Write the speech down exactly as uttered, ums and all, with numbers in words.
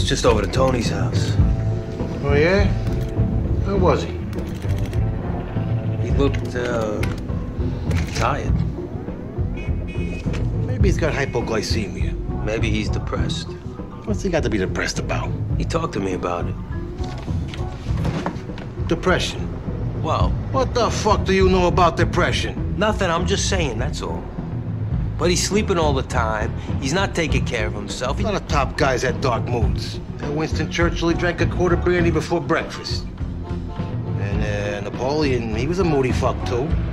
just over to Tony's house. Oh, yeah? Where was he? He looked, uh, tired. Maybe he's got hypoglycemia. Maybe he's depressed. What's he got to be depressed about? He talked to me about it. Depression. Well, What the fuck do you know about depression? nothing, I'm just saying, that's all. But he's sleeping all the time. He's not taking care of himself. A lot of top guys had dark moods. And Winston Churchill, he drank a quart of brandy before breakfast. And uh, Napoleon, he was a moody fuck, too.